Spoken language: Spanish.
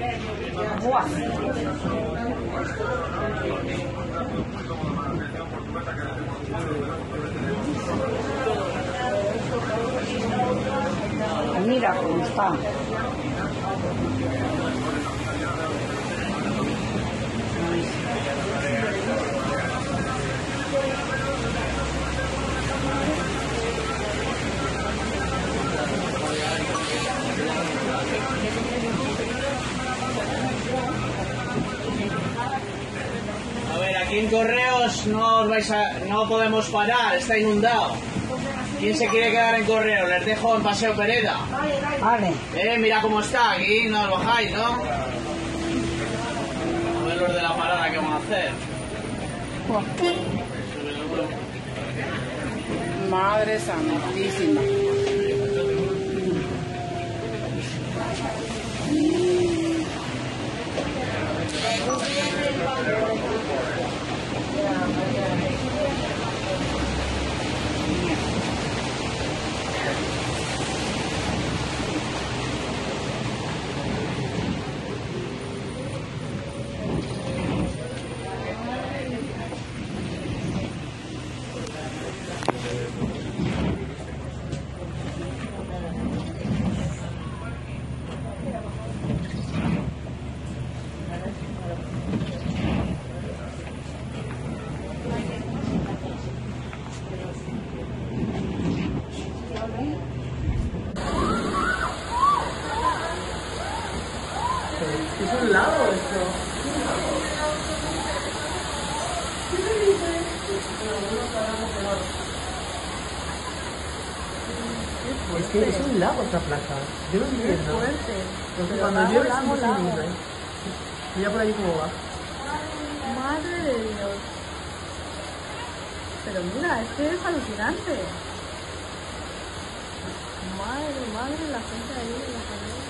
Buah. Mira cómo está. A ver, aquí en Correos no podemos parar, está inundado. ¿Quién se quiere quedar en Correos? Les dejo en Paseo Pereda. Vale. Mira cómo está aquí, no os bajáis, ¿no? A ver los de la parada que vamos a hacer. Madre santísima. Es un lago esto. Es que es un lago esta plaza. Yo no entiendo. Porque cuando llueve es muy lindo. Mira por ahí cómo va. Madre de Dios. Pero mira, es que es alucinante. Madre, la gente ahí, la gente.